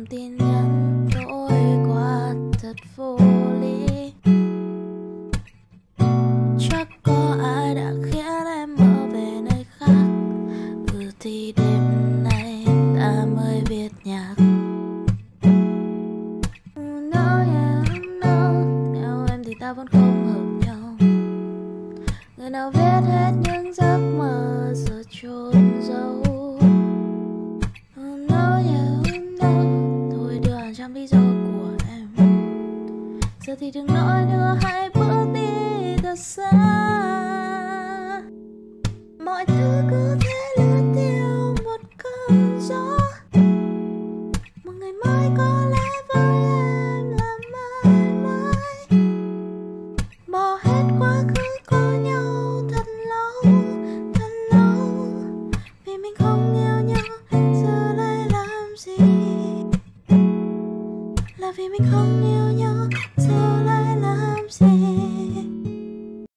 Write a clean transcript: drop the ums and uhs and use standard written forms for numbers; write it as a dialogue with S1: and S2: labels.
S1: dòng tin nhắn tối qua thật vô lý. Chắc có ai đã khiến em mơ về nơi khác. Thì đêm nay ta mới viết nhạc. No, yeah, no. Theo em thì ta vẫn không hợp nhau. Người nào viết hết những giấc mơ giờ chôn giấu. No, yeah, no. Thôi đưa hàng trăm lý do của em. Giờ thì đừng nói nữa, hãy bước đi thật xa. Mọi thứ cứ thế lướt theo một cơn gió. Một ngày mai có lẽ với em là mãi mãi. Bỏ hết quá khứ có nhau thật lâu, thật lâu. Vì mình không yêu nhau, giờ lại làm gì? Là vì mình không yêu